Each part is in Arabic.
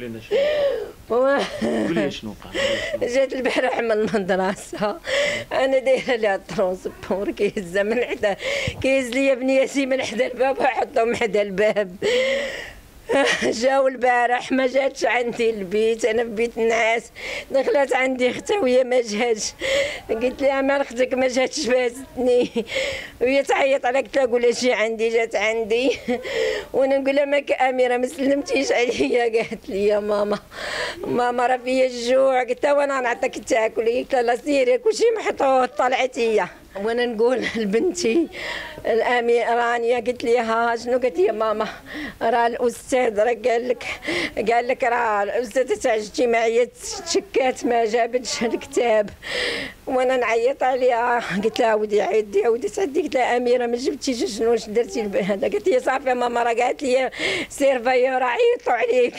قولي لنا شنو قولي لي شنو وقع. جات البارح من المدرسه، انا دايره لها الترونسبور كيهز من حدا، كيهز لي بنياتي من حدا الباب وحطهم حدا الباب. جاو البارح ما جاتش عندي البيت، انا في بيت النعاس. دخلت عندي اختها وهي ما جاتش، قلت لها مال اختك ما جاتش فاتتني، وهي تعيط عليا. قلت لها قولي شي عندي، جات عندي وانا نقول لها ماك اميره ما سلمتيش عليا. قالت لي يا ماما ماما راه فيا الجوع. قلت لها وانا نعطيك تاكلي. قلت لها لا سيري كلشي محطوط. طلعت هي وانا نقول لبنتي الاميره رانيا، قلت لها شنو؟ قالت لي يا ماما راه الاستاذ راه قال لك راه الاستاذه تاع الاجتماعيه تشكات ما جابتش الكتاب. وانا نعيط عليها. قلت لها ودي عيدي يا ودي تعدي. قلت لها اميره ما جبتيش شنو واش درتي هذا؟ قالت لي صافي ماما راه قالت لي سيرفايور عيطوا عليك.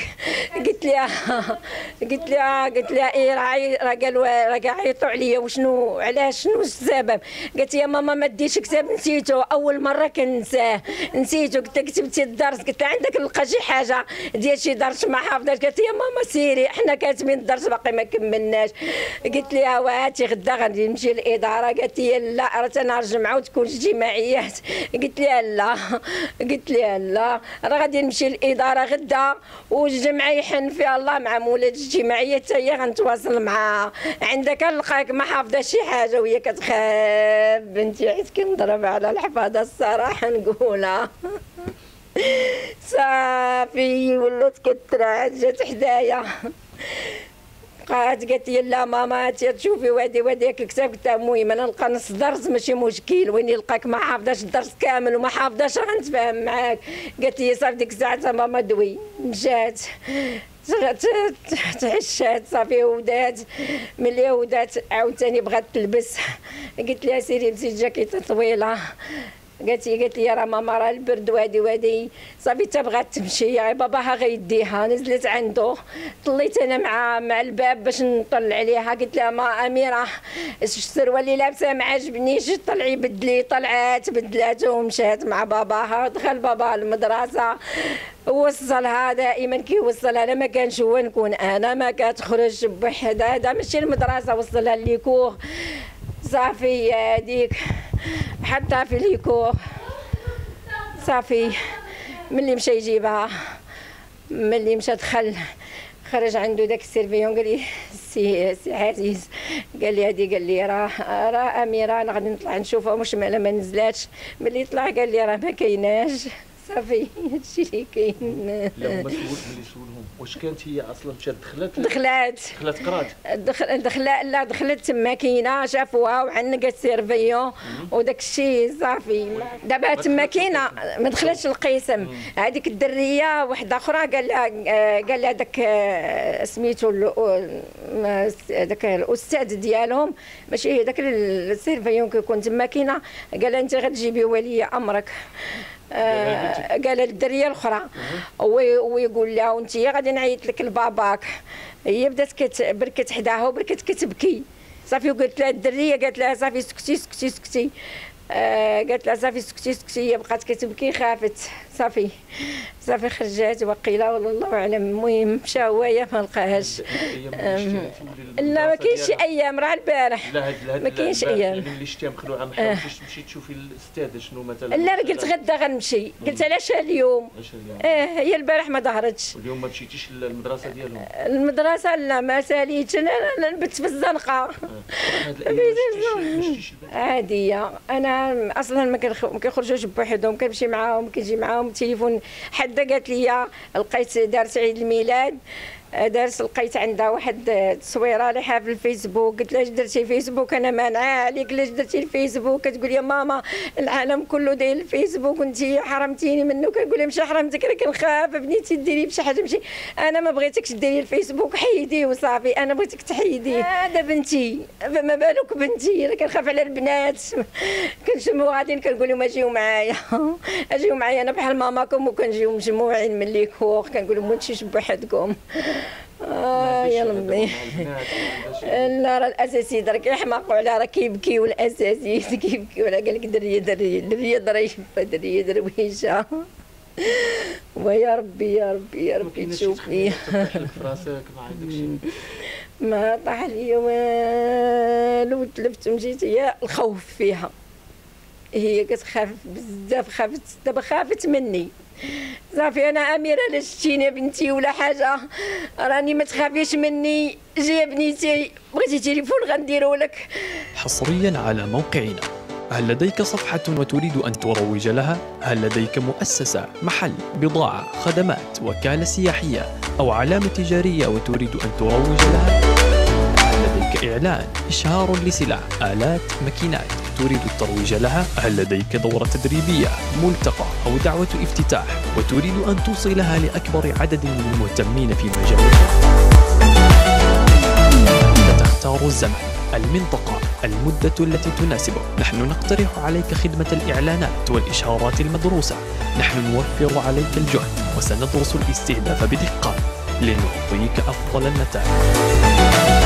قلت لها ايه راه قالوا راه عيطوا عليا وشنو علاش شنو السبب؟ قالت يا ماما ما ديش كتاب نسيته، اول مره كنساه نسيته. قلت لها كتبتي الدرس؟ قلت لها عندك نلقى شي حاجه ديال شي درس ما حافظاش؟ قالت يا ماما سيري احنا كاتبين الدرس باقي ما كملناش. قلت لها وهاتي غدا غادي نمشي للاداره. قالت لي لا راه نهار الجمعه وتكون اجتماعيات. قلت لها لا راه غادي نمشي للاداره غدا والجمعه يحن فيها الله مع مولات الاجتماعيه حتى هي غنتواصل معاها. عندك نلقاك ما حافظه شي حاجه وهي كتخاف. بنتي عيت كنضرب على الحفاظه الصراحه نقولها. صافي ولات كترعد. جات حدايا قالت لي لا ماما تشوفي وادي هذاك الكتاب. قلت لها المهم انا نلقى نص درس ماشي مشكل، وين نلقاك ما حافظاش الدرس كامل وما حافظاش غنتفاهم معاك. قالت لي صافي ديك الساعه ماما دوي. مشات تعشات صافي ودات. ملي ودات عاوتاني بغات تلبس. قلت لها سيري لبسي جاكيطه طويله. قالت لي راه ماما راه البرد وهادي صافي حتى بغات تمشي. باباها غيديها. نزلت عنده طليت انا مع الباب باش نطلع عليها. قلت لها ما اميره السروال اللي لابسه ما عجبنيش طلعي بدلي. طلعت بدلاته ومشات مع باباها. دخل باباها المدرسه وصلها دائما كيوصلها. انا ما كانش هو نكون انا ما كتخرج بوحدها. هذا ماشي المدرسه وصلها ليكور. صافي هذيك حطها في ليكور. صافي ملي مشى يجيبها ملي مشى دخل خرج عنده داك السيرفيون قال لي سي عزيز قال لي هذه قال لي راه اميره انا غادي نطلع نشوفها واش ما نزلاتش. ملي طلع قال لي راه ما كايناش. صافي هادشي اللي كاين. لا هما ملي سولهم واش كانت هي اصلا مشات دخلت قرات لا دخلت تما كاينه شافوها وعنقت السيرفيون وداك الشيء. صافي دابا تما كاينه ما دخلتش القسم. هذيك الدريه واحده اخرى قال لها داك سميتو داك الاستاذ ديالهم ماشي داك السيرفيون كيكون تما كاينه. قال لها انت غتجيبي ولي امرك. قال الدريه الاخرى ويقول لها وانت غادي نعيط لك لباباك. هي بدات بركت حداها وبركت كتبكي. صافي وقلت لها الدريه قالت لها صافي سكتي. قالت لها صافي سكتي. هي بقات كتبكي خافت. صافي خرجات وقيله والله اعلم. المهم مشى هويا ما لقاهاش. لا ما كاينش ايام راه البارح ما كاينش ايام. اللي شتيها مخلوعه ما حاولتيش تمشي تشوفي الاستاذ شنو مثلا؟ لا قلت غدا غنمشي. قلت علاش اليوم؟ هي البارح ما ظهرتش. واليوم ما مشيتيش للمدرسه ديالهم؟ المدرسه لا ما ساليتش. انا نبت في الزنقه. عاديه. انا اصلا ما كنخرجوش بوحدهم كنمشي معاهم كنجي معاهم. التليفون حدا قالت لي لقيت دارت عيد الميلاد لقيت عندها واحد التصويره ليها في الفيسبوك. قلت لها اش درتي الفيسبوك؟ انا مانعه عليك. علاش درتي الفيسبوك؟ كتقول يا ماما العالم كله داير الفيسبوك وانت حرمتيني منه. كنقول لها ماشي حرمتك انا كنخاف بنيتي ديري بشي حاجه ماشي. انا ما بغيتكش ديري الفيسبوك حيديه وصافي. انا بغيتك تحيديه. هذا بنتي فما بالك بنتي. انا كنخاف على البنات. كنشمو غاديين كنقول لهم اجيو معايا انا بحال ماماكم وكنجيو مجموعين من ليكور. كنقول لهم ما تمشيوش بوحدكم. يا لمي لا راه الاساسي درك يحماقوا على راه كيبكيو. الاساسي كيبكيو على قال لك دريه ظريفه دريه درويشه. ويا ربي يا ربي يا ربي تشوفني. تحلك في راسك ما عندك شيء؟ ما طاح لي والو، تلفت ومشيت هي الخوف فيها، هي كتخاف بزاف، خافت دابا خافت مني. صافي انا اميره لا شتيني بنتي ولا حاجه راني ما تخافيش مني، جي بنيتي بغيتي تليفون غنديرو لك. حصريا على موقعنا. هل لديك صفحة وتريد أن تروج لها؟ هل لديك مؤسسة، محل، بضاعة، خدمات، وكالة سياحية أو علامة تجارية وتريد أن تروج لها؟ هل لديك إعلان، إشهار لسلع، آلات، ماكينات تريد الترويج لها؟ هل لديك دورة تدريبية، ملتقى أو دعوة افتتاح وتريد أن توصلها لأكبر عدد من المهتمين في مجالك؟ تختار الزمن، المنطقة، المدة التي تناسبك. نحن نقترح عليك خدمة الإعلانات والإشهارات المدروسة. نحن نوفر عليك الجهد وسندرس الاستهداف بدقة لنعطيك أفضل النتائج.